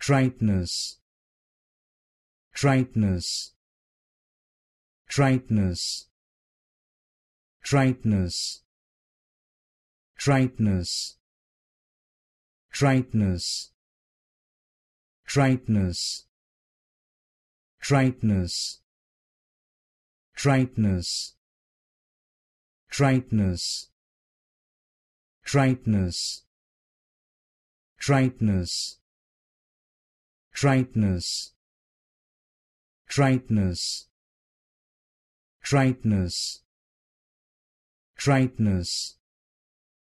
Triteness, triteness, triteness, triteness, triteness, triteness, triteness, triteness, triteness, triteness, triteness, triteness, triteness, triteness, triteness, triteness,